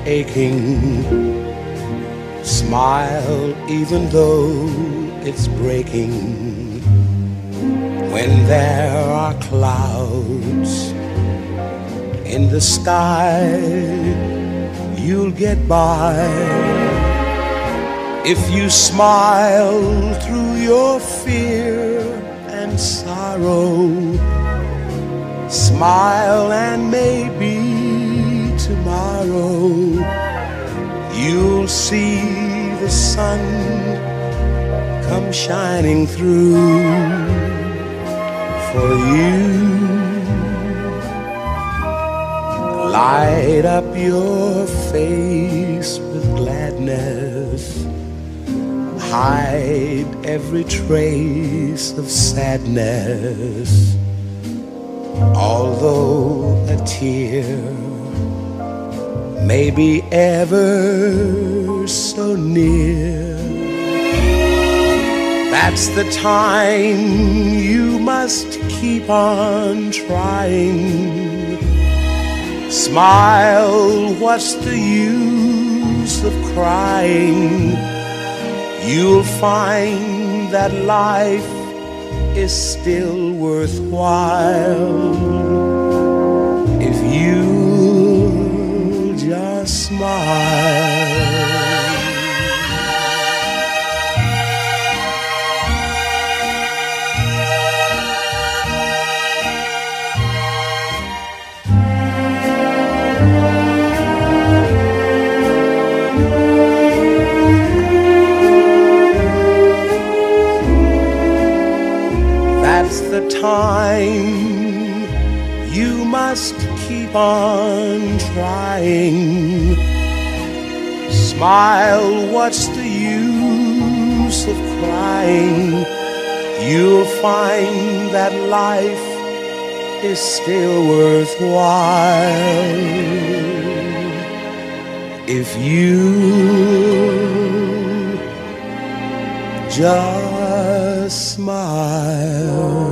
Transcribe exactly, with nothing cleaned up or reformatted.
aching. Smile even though it's breaking. When there are clouds in the sky, you'll get by if you smile through your fear and sorrow. Smile and maybe tomorrow you'll see the sun come shining through for you. Light up your face with gladness. Hide every trace of sadness. Although a tear may be ever so near, that's the time you must keep on trying. Smile, what's the use of crying? You'll find that life is still worthwhile if you just smile. That's the time you must keep on trying. Smile, what's the use of crying? You'll find that life is still worthwhile if you just smile.